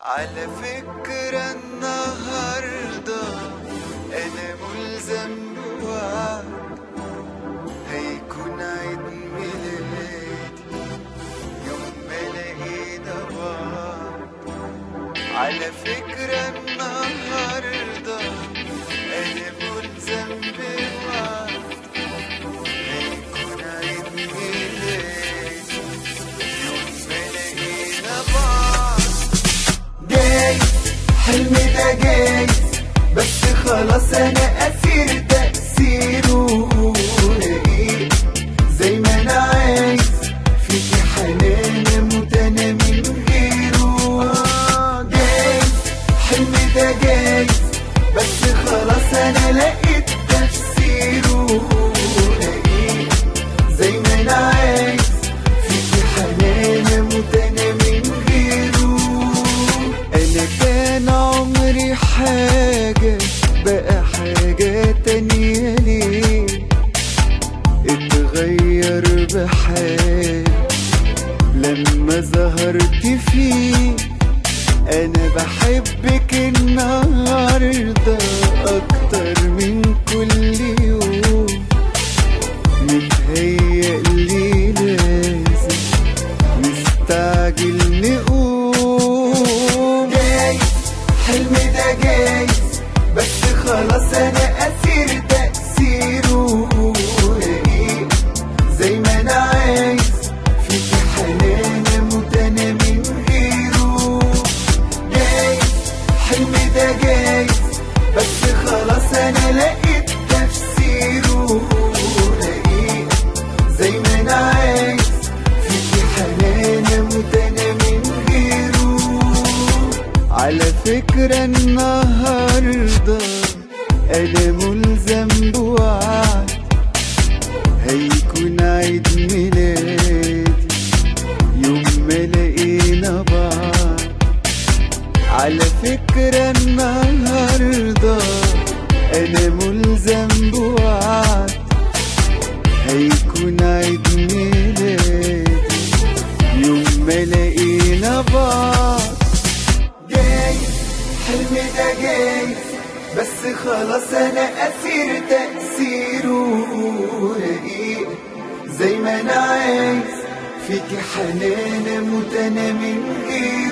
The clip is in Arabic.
على فكرة النهاردة أنا ملزم بوعد، هيكون عيد ميلادي يوم ما لقينا بعض. على فكرة النهاردة أنا ملزم بوعد، هيكون عيد ميلادي يوم ما لقينا بعض. جاي حلمي ده جاي، بس خلاص انا اسير تأثيره. رقيق زي ما انا عايز، فيكي حنان اموت انا من غيره. جاي حلمي ده جاي، بس خلاص انا لقيت تفسيره. رقيق زي ما انا عايز، فيكي حنان اموت انا من غيره. انا كان عمري حاجة بقى حاجة تانية، ليه اتغير بحال لما ظهرت فيه. انا بحبك النهاردة اكتر من كل يوم، متهيألي لازم نستعجل نقوم. جاي حلمي ده جاي، بس خلاص انا اسير تأثيره. رقيق زي ما انا عايز، فيكي حنان اموت انا من غيره. جاي حلمي ده جاي، بس خلاص انا لقيت تفسيره. رقيق زي ما انا عايز، فيكي حنان اموت انا من غيره. على فكرة النهاردة أنا ملزم بوعد، هيكون عيد ميلادي يوم ما لقينا بعض. على فكرة النهاردة أنا ملزم بوعد، هيكون عيد ميلادي يوم ما لقينا بعض. جاي حلمي ده جاي، بس خلاص انا اسير تأثيره. رقيق زي ما انا عايز، فيكي حنان اموت انا من غيره.